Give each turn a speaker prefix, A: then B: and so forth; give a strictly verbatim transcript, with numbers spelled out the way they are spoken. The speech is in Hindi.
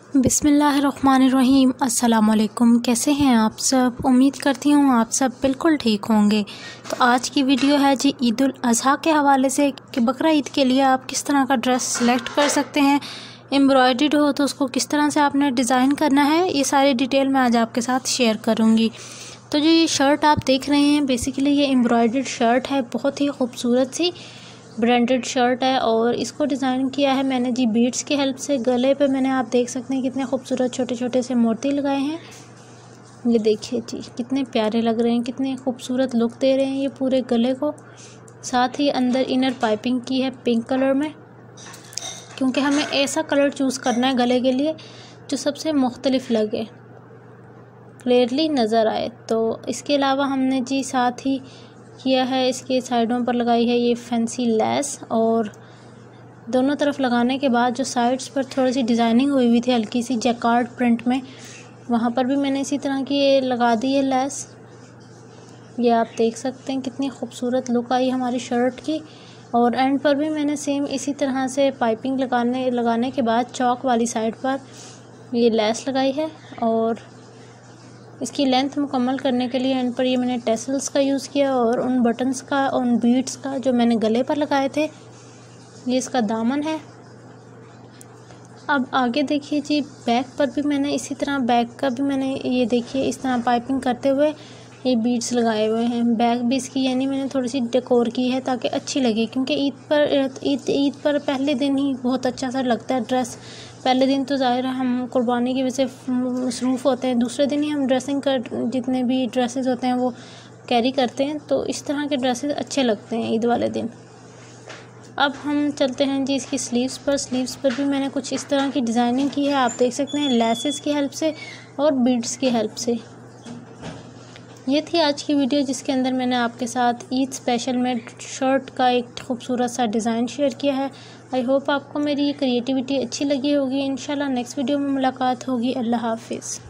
A: बिस्मिल्लाहिर्रहमानिर्रहीम। अस्सलामुअलैकुम। कैसे हैं आप सब? उम्मीद करती हूँ आप सब बिल्कुल ठीक होंगे। तो आज की वीडियो है जी ईद उल अज़हा के हवाले से कि बकरा ईद के लिए आप किस तरह का ड्रेस सेलेक्ट कर सकते हैं। एम्ब्रॉयडर्ड हो तो उसको किस तरह से आपने डिज़ाइन करना है, ये सारी डिटेल मैं आज आपके साथ शेयर करूँगी। तो जो ये शर्ट आप देख रहे हैं बेसिकली ये एम्ब्रॉयडर्ड शर्ट है, बहुत ही खूबसूरत सी ब्रांडेड शर्ट है और इसको डिज़ाइन किया है मैंने जी बीड्स की हेल्प से। गले पे मैंने आप देख सकते हैं कितने खूबसूरत छोटे छोटे से मोती लगाए हैं। ये देखिए जी कितने प्यारे लग रहे हैं, कितने खूबसूरत लुक दे रहे हैं ये पूरे गले को। साथ ही अंदर इनर पाइपिंग की है पिंक कलर में, क्योंकि हमें ऐसा कलर चूज़ करना है गले के लिए जो सबसे मुख्तलिफ लगे, क्लियरली नज़र आए। तो इसके अलावा हमने जी साथ ही किया है, इसके साइडों पर लगाई है ये फैंसी लेस, और दोनों तरफ लगाने के बाद जो साइड्स पर थोड़ी सी डिज़ाइनिंग हुई हुई थी हल्की सी जैकार्ड प्रिंट में, वहाँ पर भी मैंने इसी तरह की ये लगा दी है लेस। ये आप देख सकते हैं कितनी खूबसूरत लुक आई हमारी शर्ट की। और एंड पर भी मैंने सेम इसी तरह से पाइपिंग लगाने लगाने के बाद चौक वाली साइड पर ये लेस लगाई है। और इसकी लेंथ मुकम्मल करने के लिए एंड पर ये मैंने टेसल्स का यूज़ किया और उन बटन्स का, उन बीड्स का जो मैंने गले पर लगाए थे। ये इसका दामन है। अब आगे देखिए जी बैक पर भी मैंने इसी तरह बैक का भी मैंने ये देखिए इस तरह पाइपिंग करते हुए ये बीड्स लगाए हुए हैं। बैक भी इसकी यानी मैंने थोड़ी सी डेकोर की है ताकि अच्छी लगे, क्योंकि ईद पर ईद ईद पर पहले दिन ही बहुत अच्छा सा लगता है ड्रेस। पहले दिन तो ज़ाहिर है हम कुर्बानी की वजह से मसरूफ़ होते हैं, दूसरे दिन ही हम ड्रेसिंग कर जितने भी ड्रेसेस होते हैं वो कैरी करते हैं, तो इस तरह के ड्रेसेस अच्छे लगते हैं ईद वाले दिन। अब हम चलते हैं जी इसकी स्लीव्स पर। स्लीव्स पर भी मैंने कुछ इस तरह की डिज़ाइनिंग की है, आप देख सकते हैं लेसेस की हेल्प से और बीड्स की हेल्प से। ये थी आज की वीडियो जिसके अंदर मैंने आपके साथ ईद स्पेशल में शर्ट का एक खूबसूरत सा डिज़ाइन शेयर किया है। आई होप आपको मेरी ये क्रिएटिविटी अच्छी लगी होगी। इंशाल्लाह नेक्स्ट वीडियो में मुलाकात होगी। अल्लाह हाफिज़।